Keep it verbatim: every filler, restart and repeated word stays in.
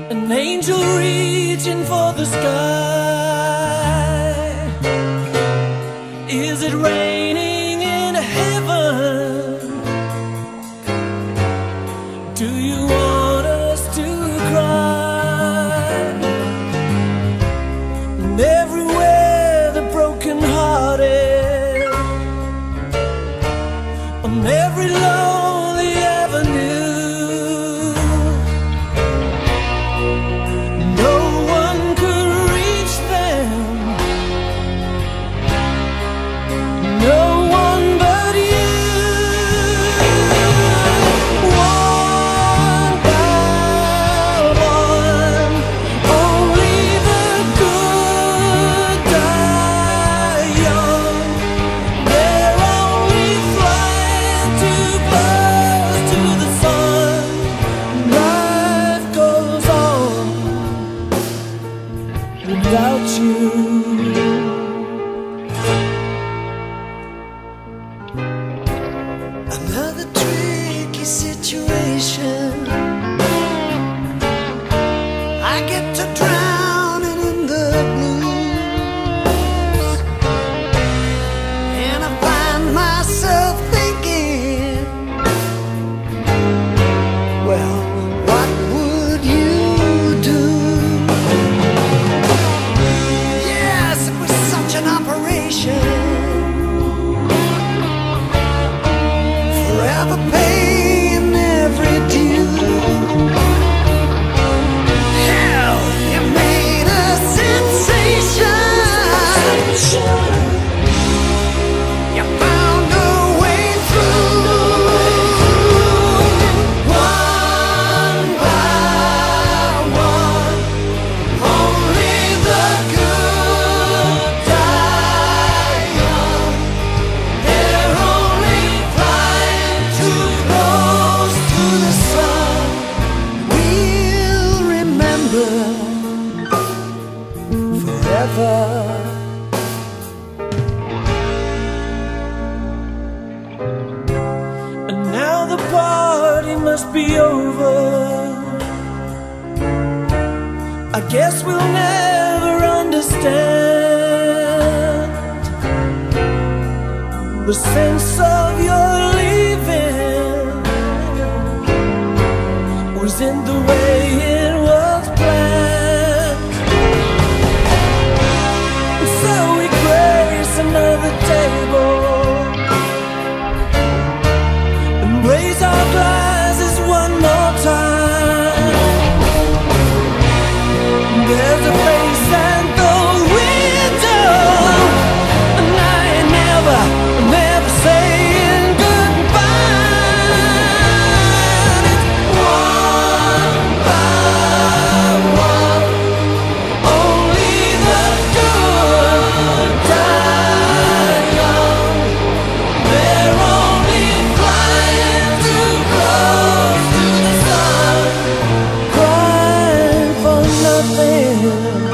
An angel reaching for the sky. Is it raining in heaven? Do you want us to cry? And everywhere the broken hearted, on every lonely avenue, without you. Another tricky situation. I get to drowning in the blues, and I find myself thinking, well, what would you do? An operation, forever paying every due. Hell, you made a sensation. You found a way through. One by one, only the good die young. They're only flying too close to the sun. We'll remember forever. And now the party must be over. I guess we'll never understand the sense of your leaving was in the way it was planned. So we grace another table and raise our glasses one more time. There's a face at the window, and I ain't never, never saying goodbye. It's one by one, only the good die young. They're only flying too close to the sun, crying for nothing.